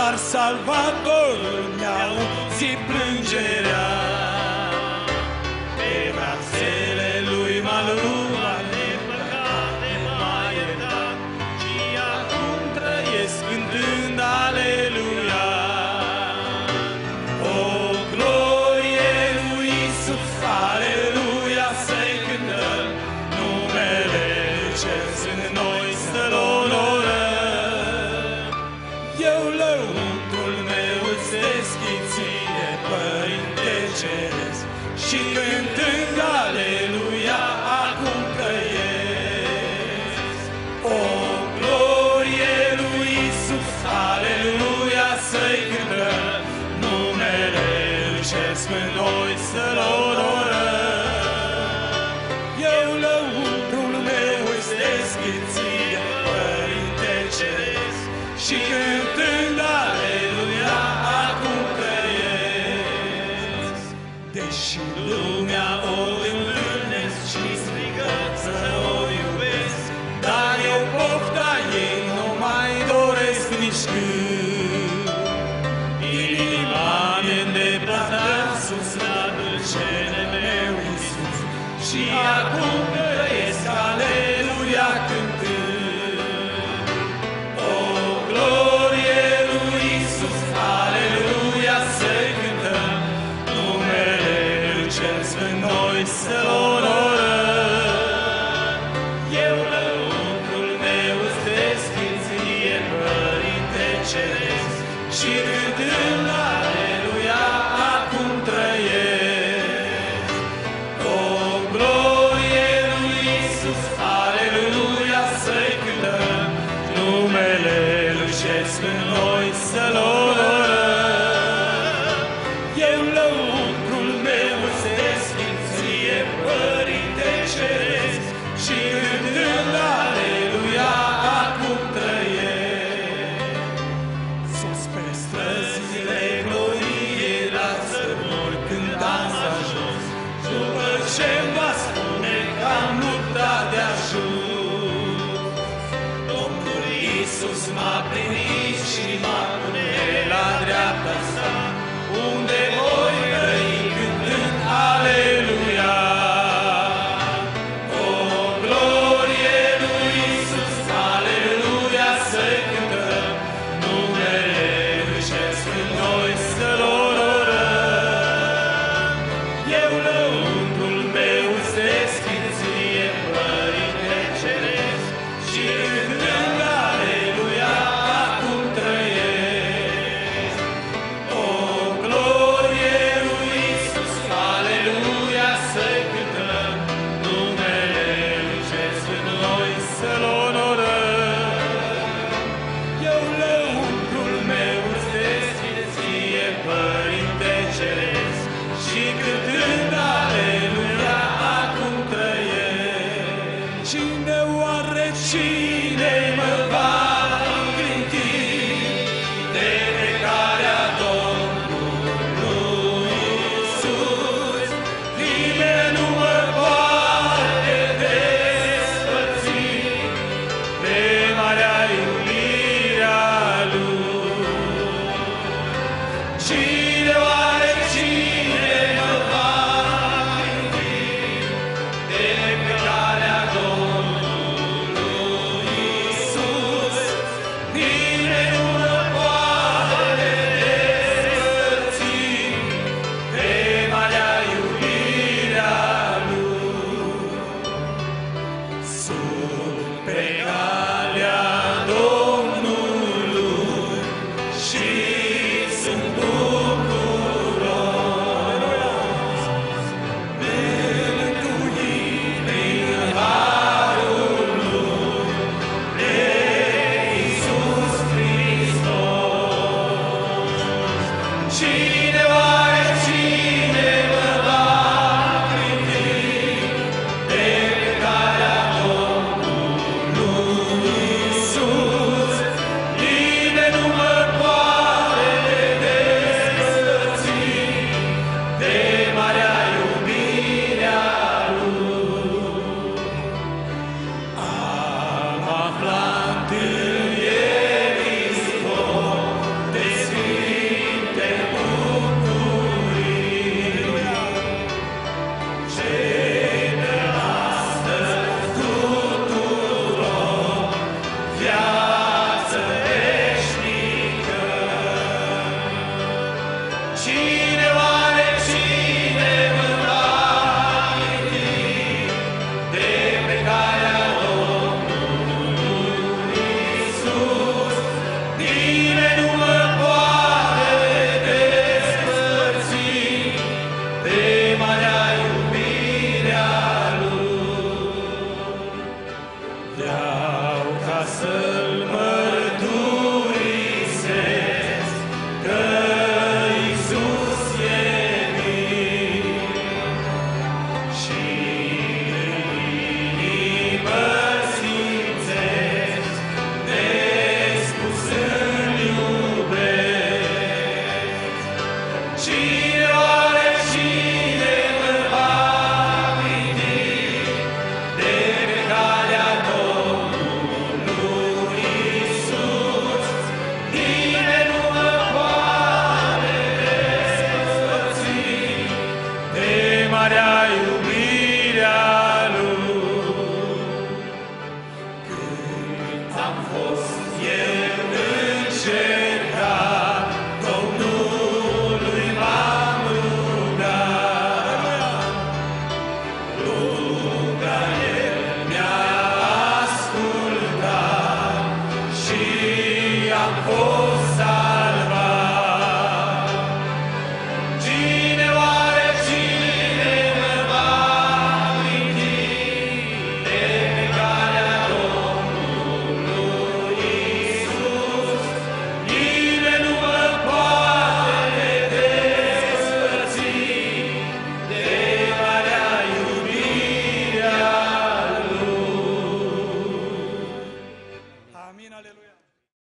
dar Salvatorul mi-a auzit plângerea. Pe brațele lui m-a luat, de păcate m-a iertat, și acum trăiesc cântând aleluia. O glorie lui Iisus, aleluia, să-i cântăm, numele Cel în noi să-L onorăm. Eu lăuntrul meu îți deschid ție, Părinte Ceresc, și cântând aleluia, acum trăiesc. O glorie lui Iisus, aleluia, să-i cântăm, numele Cel Sfânt noi să-L onorăm. Eu lăuntrul meu îți deschid ție, Părinte Ceresc, și cântând aleluia, acum trăiesc. Deși lumea o întâlnesc și strigă să o iubesc, dar eu pofta ei nu mai doresc nici când. Inima mi-e îndepărtat sus la dulcele meu Iisus, și acum trăiesc aleluia cântând. O glorie lui Iisus, aleluia, să-i cântăm, numele Cel Sfânt noi să-L onorăm. Eu lăuntrul meu îți deschid ție, Părinte Ceresc, și cântând aleluia, acum trăiesc. O glorie lui Iisus, aleluia, să-i cântăm, numele lui Cel Sfânt noi să-L onorăm. Eu lăuntrul meu îți deschid ție, Părinte Ceresc, și cântând aleluia, acum trăiesc. Sus pe străzile gloriei, la țărmuri când am ajuns, după ce-mi va spune că am luptat de ajuns. Domnul Iisus m-a primit și m-a pune la dreapta sa, unde voi trăi cântând aleluia. O glorie lui Iisus, aleluia, să-i cântăm, numele lui Cel Sfânt noi să-L onorăm. Eu lăuntrul meu îți deschid ție, Părinte Ceresc, și cântând aleluia, acum trăiesc. O glorie lui Iisus, aleluia, să-i cântăm, numele lui Cel Sfânt noi să-L onorăm. Eu lăuntrul meu îți deschid ție, Părinte Ceresc, și cântând aleluia, acum trăiesc. Cine oare, cine mă va înclinti de pe calea Domnului Iisus? Nimeni nu mă poate despărți de marea iubirea Lui. Cine oare, cine mă va înclinti de pe calea Domnului Iisus? Nimeni nu mă poate despărți de marea iubirea Lui. Sunt pe calea Domnului și sunt bucuros, mântuit prin harul Lui, de Iisus Hristos. Cine oare, cine mă va înclinti de pe calea Domnului Iisus? Nimeni nu mă poate despărți de marea iubire a Lui. Am aflat în El izvor de Cine oare, cine mă va aminti de pe calea Domnului Iisus? Nimeni nu mă poate despărți de marea iubirea Lui. Vreau ca să-L mărturisesc că Iisus e mic și inimă simțesc nespus îl iubesc. Cine oare, cine mă va aminti de pe calea Domnului Iisus? Nimeni nu mă poate despărți de marea iubirea Lui. Când am fost eu încercat, Domnului m-am rugat. Ruga El mi-a ascultat și am fost